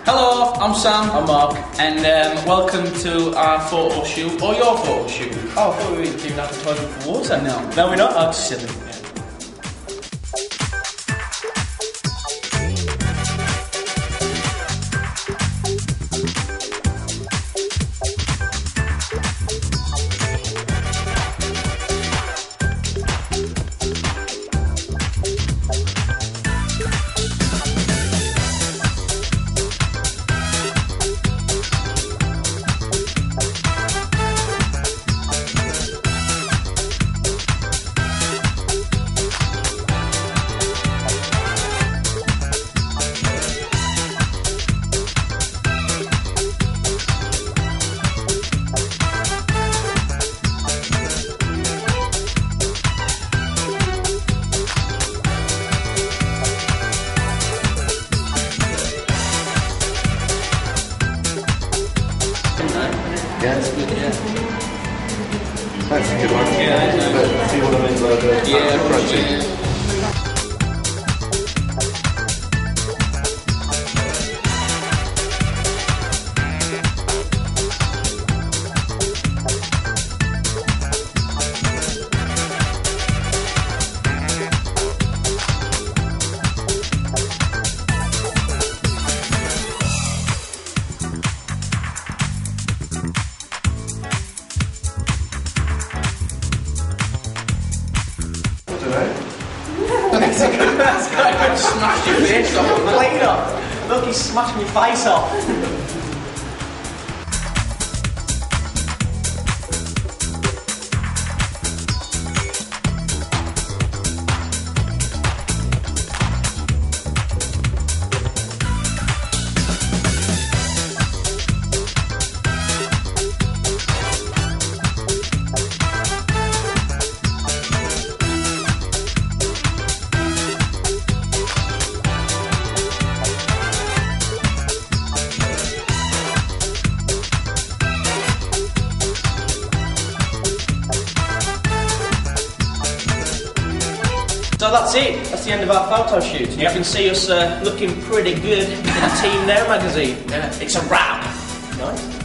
Hello, I'm Sam. I'm Mark. And welcome to our photo shoot, or your photo shoot. Oh, I thought we were doing advertising for water. No, we're not. Oh, just silly. Yeah. Yeah, it's good, yeah. That's a good one. Yeah, But see what I mean by the project? That's guy who smashed your face off the plate off. Look, he's smashed my face off. So that's it. That's the end of our photo shoot. You can see us looking pretty good in Team Now magazine. Yeah. It's a wrap. Nice.